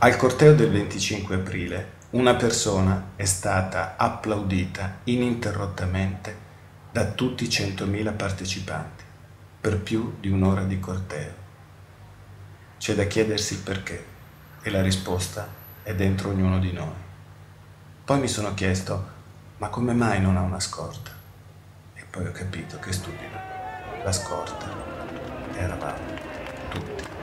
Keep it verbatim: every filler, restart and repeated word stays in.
Al corteo del venticinque aprile una persona è stata applaudita ininterrottamente da tutti i centomila partecipanti per più di un'ora di corteo. C'è da chiedersi il perché e la risposta è dentro ognuno di noi. Poi mi sono chiesto, ma come mai non ha una scorta? E poi ho capito che stupido, la scorta eravamo tutti.